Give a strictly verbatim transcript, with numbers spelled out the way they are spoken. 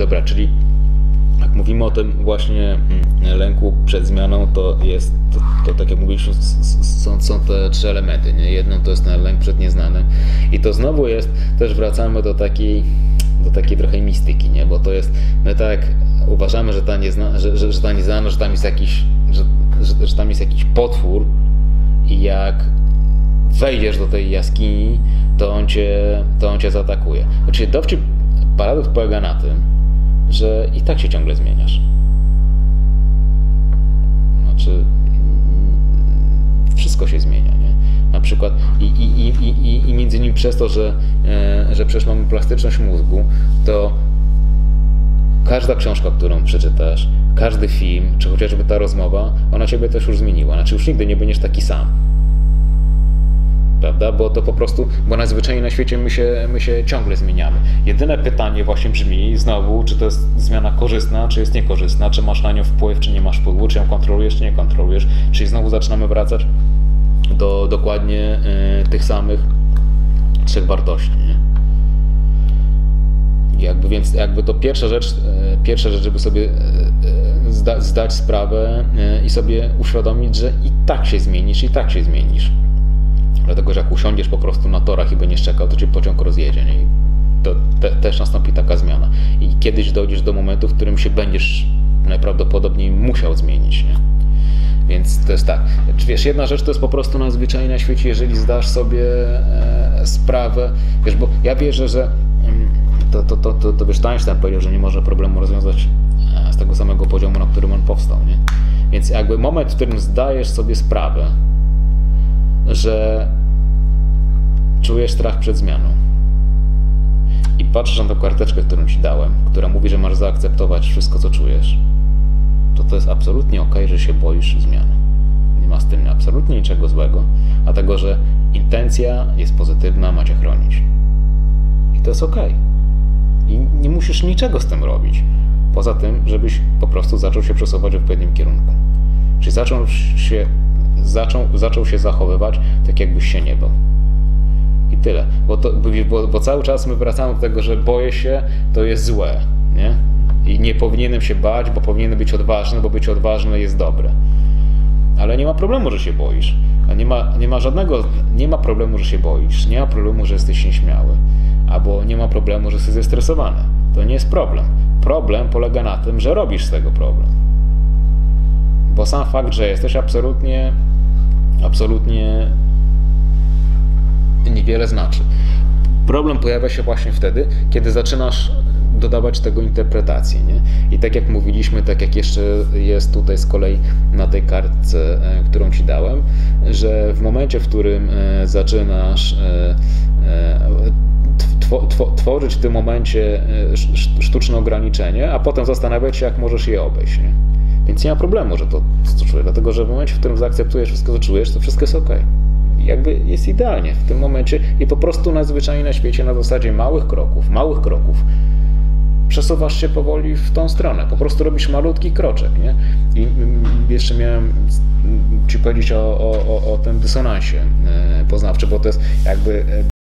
dobra, czyli jak mówimy o tym właśnie lęku przed zmianą, to jest, to, to tak jak mówiliśmy, są, są te trzy elementy, nie? Jedną to jest ten lęk przed nieznanym i to znowu jest, też wracamy do takiej, do takiej trochę mistyki, nie? Bo to jest, my tak uważamy, że ta nieznana, że, że, że ta nieznana, że tam jest jakiś, że, że, że tam jest jakiś potwór i jak wejdziesz do tej jaskini, to on cię, to on cię zaatakuje. Znaczy dowcip, paradoks polega na tym, że i tak się ciągle zmieniasz. Znaczy wszystko się zmienia, nie? Na przykład i, i, i, i, i między innymi przez to, że, e, że przecież mamy plastyczność mózgu, to każda książka, którą przeczytasz, każdy film, czy chociażby ta rozmowa, ona ciebie też już zmieniła. Znaczy już nigdy nie będziesz taki sam. Prawda? Bo to po prostu, bo najzwyczajniej na świecie my się, my się ciągle zmieniamy. Jedyne pytanie właśnie brzmi znowu, czy to jest zmiana korzystna, czy jest niekorzystna, czy masz na nią wpływ, czy nie masz wpływu, czy ją kontrolujesz, czy nie kontrolujesz. Czyli znowu zaczynamy wracać do dokładnie y, tych samych trzech wartości. Nie? Jakby, więc jakby to pierwsza rzecz, y, pierwsza rzecz, żeby sobie y, zda, zdać sprawę y, i sobie uświadomić, że i tak się zmienisz, i tak się zmienisz. Dlatego, że jak usiądziesz po prostu na torach i będziesz czekał, to cię pociąg rozjedzie. Nie? I to te, też nastąpi taka zmiana. I kiedyś dojdziesz do momentu, w którym się będziesz najprawdopodobniej musiał zmienić. Nie? Więc to jest tak. Wiesz, jedna rzecz to jest po prostu najzwyczajniej na świecie, jeżeli zdasz sobie e, sprawę, wiesz, bo ja wierzę, że to, to, to, to, to wiesz, Einstein powiedział, że nie można problemu rozwiązać z tego samego poziomu, na którym on powstał. Nie? Więc jakby moment, w którym zdajesz sobie sprawę, że czujesz strach przed zmianą i patrzysz na tę karteczkę, którą ci dałem, która mówi, że masz zaakceptować wszystko, co czujesz, to to jest absolutnie okej, że się boisz zmiany. Nie ma z tym absolutnie niczego złego, dlatego że intencja jest pozytywna, ma cię chronić. I to jest okej. I nie musisz niczego z tym robić, poza tym, żebyś po prostu zaczął się przesuwać w odpowiednim kierunku. Czyli zaczął się Zaczął, zaczął się zachowywać tak, jakbyś się nie bał. I tyle. Bo, to, bo, bo cały czas my wracamy do tego, że boję się, to jest złe. Nie? I nie powinienem się bać, bo powinienem być odważny, bo być odważny jest dobre. Ale nie ma problemu, że się boisz. Nie ma, nie ma żadnego, nie ma problemu, że się boisz. Nie ma problemu, że jesteś nieśmiały. Albo nie ma problemu, że jesteś zestresowany. To nie jest problem. Problem polega na tym, że robisz z tego problem. Bo sam fakt, że jesteś absolutnie, absolutnie niewiele znaczy. Problem pojawia się właśnie wtedy, kiedy zaczynasz dodawać tego interpretację. Nie? I tak jak mówiliśmy, tak jak jeszcze jest tutaj z kolei na tej kartce, którą ci dałem, że w momencie, w którym zaczynasz tworzyć w tym momencie sztuczne ograniczenie, a potem zastanawiać się, jak możesz je obejść. Nie? Więc nie ma problemu, że to co czujesz, dlatego że w momencie, w którym zaakceptujesz wszystko, co czujesz, to wszystko jest okej. Jakby jest idealnie w tym momencie i po prostu najzwyczajniej na świecie na zasadzie małych kroków, małych kroków przesuwasz się powoli w tą stronę, po prostu robisz malutki kroczek, nie? I jeszcze miałem ci powiedzieć o, o, o tym dysonansie poznawczym, bo to jest jakby